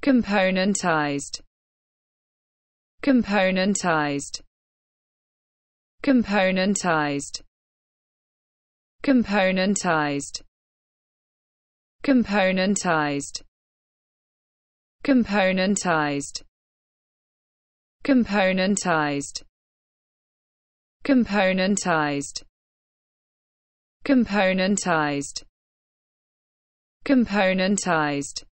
Componentised. Componentised. Componentised. Componentised. Componentised. Componentised. Componentised. Componentised. Componentised. Componentised.